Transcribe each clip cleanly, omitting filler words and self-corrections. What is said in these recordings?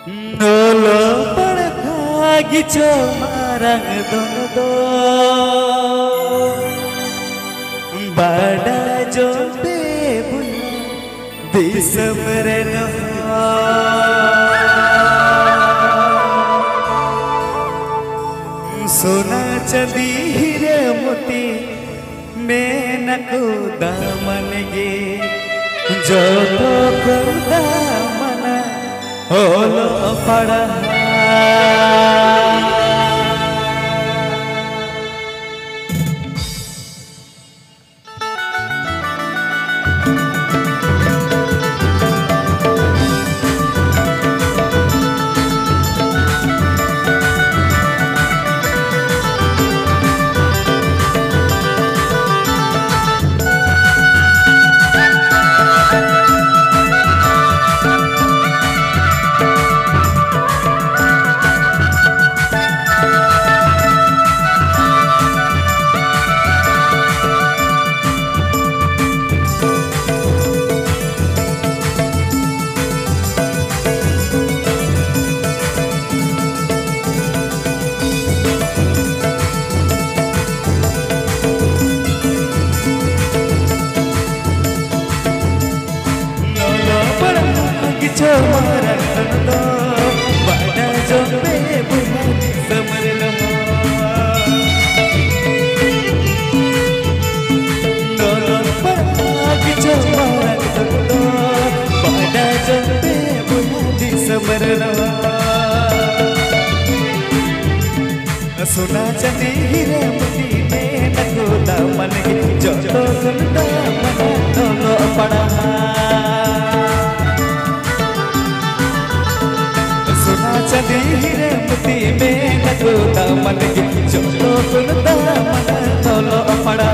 Nolo pagagi marang dono bada jompe bunya disamreno सोना चांदी हीरे मोती मेनकु दामन गे जो तो दामन होलो पड़ा सोना चांदी हीरे मोती मेनकु दामन गे जो तो दामन होलो पड़ा सोना चांदी हीरे मोती मेनकु दामन गे जो तो दामन होलो पड़ा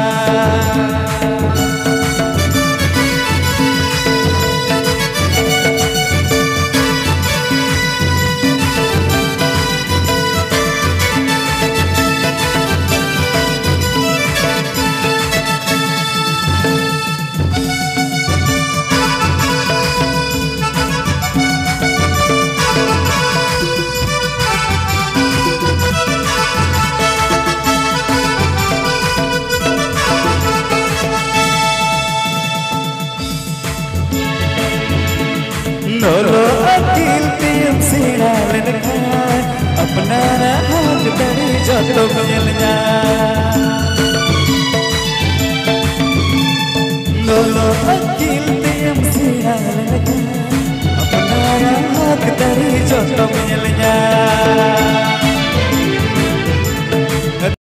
नोलो अकील तीम सीना लेना अपना राहत तेरी जो तो मिल जा नोलो अकील